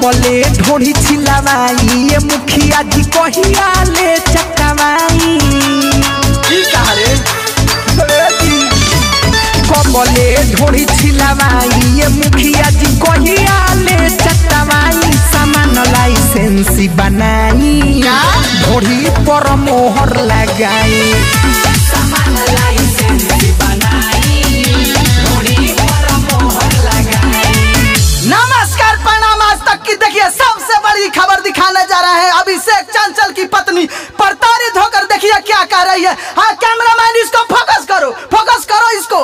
कबले ढोढ़ी छिलवाई ये मुखिया जी कहिया ले चकवाई कबले ढोढ़ी छिलवाई ये मुखिया जी कहिया ले चकवाई सामान लाइसेंसी बनाई ढोढ़ी पर मोहर लगाई सामान लाइसेंसी बनाई ढोढ़ी पर मोहर लगाई। नमस्कार प्रणाम। आज तक की देखिए सबसे बड़ी खबर दिखाने जा रहे हैं। अभिषेक चंचल की पत्नी प्रताड़ित होकर देखिए क्या कह रही है। हाँ कैमरामैन इसको फोकस करो इसको।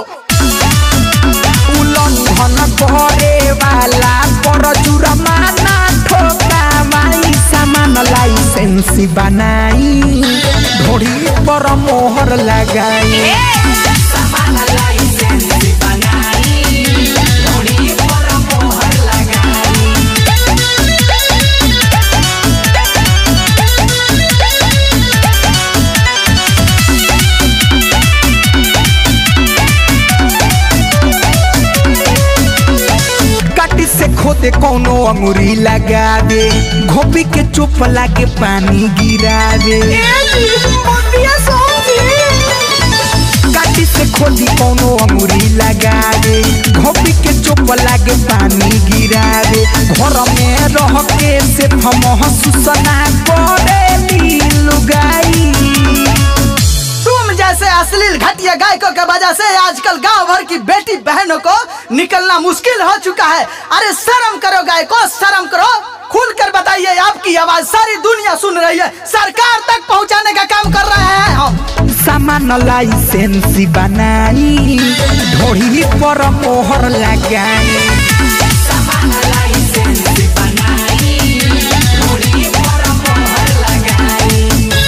उल्लंघन करे वाला पर जुर्माना ठोकावाई सामान लाइसेंसी बनाई ढोढ़ी पर मोहर लगाई सामान लाइसेंसी बनाई ढोढ़ी पर मोहर लगाई। काटी से खोदे कोनो अंगूरी लगा दे घोपी के चुप लागे पानी गिरा दे काटी से खोदी कोनो अंगूरी लगा दे घोपी के चुप लागे पानी गिरा दे घर में रह के से महसूसना करेली लुगाई। तुम जैसे अश्लील घटिया गायकों के वजह से आजकल गांव भर की बेटी बहनों को निकलना मुश्किल हो चुका है। अरे शर्म करो गायकों, शर्म करो। खुल कर बताइए, आपकी आवाज सारी दुनिया सुन रही है। सरकार तक पहुंचाने का काम कर रहे हैं हम। सामान लाइसेंसी बनाई ढोढ़ी पर मोहर लगाई सामान लाइसेंसी बनाई ढोढ़ी पर मोहर लगाई।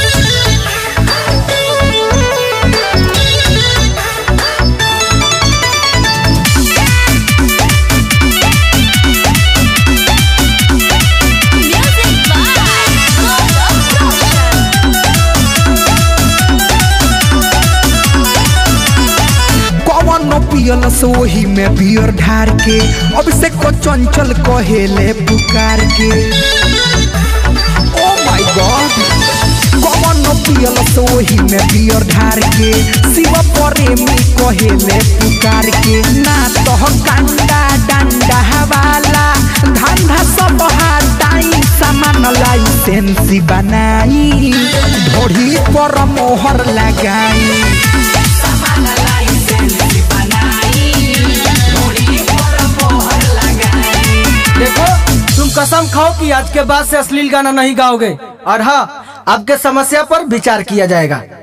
पियल सोही में बियर ढार के अभिषेक को चंचल कहेले पुकार के। ओ माय गॉड कौन पियल सोही में बियर ढार के शिव प्रेमी कहेले पुकार के ना तो कंडा डंडा वाला धंधा सब हटाई सामान लाइसेंसी बनाई ढोढ़ी पर मोहर लगाई सामान लाइसेंसी बनाई ढोढ़ी पर मोहर लगाई। देखो तुम कसम खाओ कि आज के बाद से अश्लील गाना नहीं गाओगे और हाँ आपके समस्या पर विचार किया जाएगा।